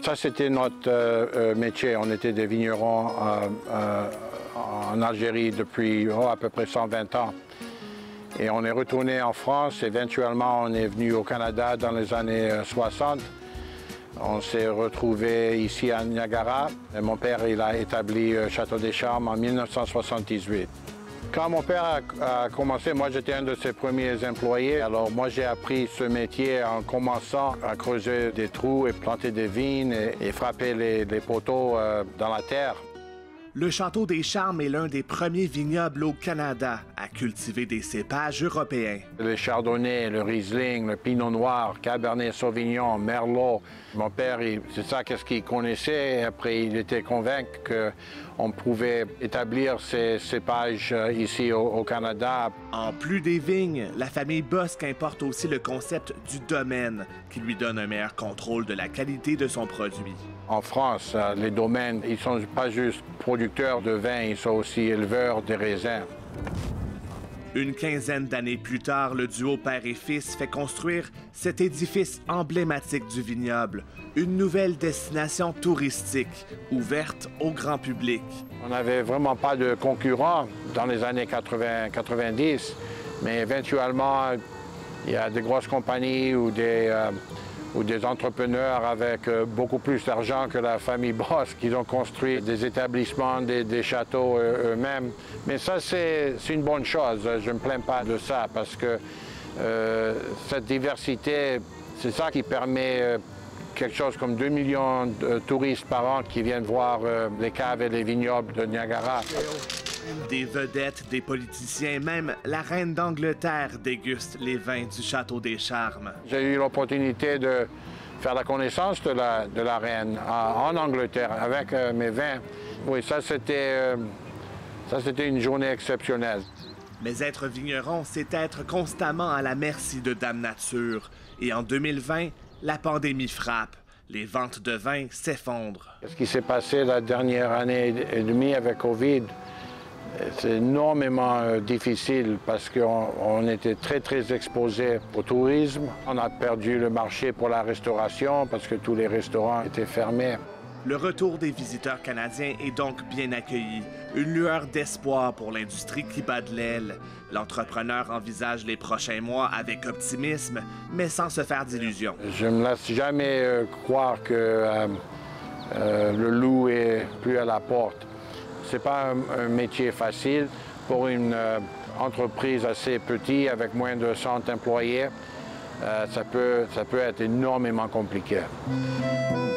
Ça, c'était notre métier. On était des vignerons en Algérie depuis à peu près 120 ans. Et on est retourné en France. Éventuellement, on est venu au Canada dans les années 60. On s'est retrouvé ici à Niagara. Et mon père, il a établi Château des Charmes en 1978. Quand mon père a commencé, moi j'étais un de ses premiers employés. Alors moi j'ai appris ce métier en commençant à creuser des trous et planter des vignes et frapper les poteaux dans la terre. Le Château des Charmes est l'un des premiers vignobles au Canada à cultiver des cépages européens. Le Chardonnay, le Riesling, le Pinot Noir, Cabernet Sauvignon, Merlot. Mon père, c'est ça qu'est-ce qu'il connaissait. Après, il était convaincu qu'on pouvait établir ces cépages ici au Canada. En plus des vignes, la famille Bosc importe aussi le concept du domaine, qui lui donne un meilleur contrôle de la qualité de son produit. En France, les domaines, ils ne sont pas juste producteurs de vin, ils sont aussi éleveurs de raisins. Une quinzaine d'années plus tard, le duo père et fils fait construire cet édifice emblématique du vignoble, une nouvelle destination touristique ouverte au grand public. On n'avait vraiment pas de concurrents dans les années 80-90, mais éventuellement, il y a des grosses compagnies ou des entrepreneurs avec beaucoup plus d'argent que la famille Bosc qui ont construit des établissements, des châteaux eux-mêmes. Mais ça, c'est une bonne chose. Je ne me plains pas de ça parce que cette diversité, c'est ça qui permet quelque chose comme 2 millions de touristes par an qui viennent voir les caves et les vignobles de Niagara. Des vedettes, des politiciens, même la reine d'Angleterre déguste les vins du Château des Charmes. J'ai eu l'opportunité de faire la connaissance de la reine en Angleterre avec mes vins. Oui, ça c'était une journée exceptionnelle. Mais être vigneron, c'est être constamment à la merci de Dame Nature. Et en 2020, la pandémie frappe. Les ventes de vin s'effondrent. Ce qui s'est passé la dernière année et demie avec COVID, c'est énormément difficile parce qu'on était très exposé au tourisme. On a perdu le marché pour la restauration parce que tous les restaurants étaient fermés. Le retour des visiteurs canadiens est donc bien accueilli. Une lueur d'espoir pour l'industrie qui bat de l'aile. L'entrepreneur envisage les prochains mois avec optimisme, mais sans se faire d'illusions. Je ne me laisse jamais croire que le loup est plus à la porte. Ce n'est pas un métier facile pour une entreprise assez petite avec moins de 100 employés. Ça peut être énormément compliqué.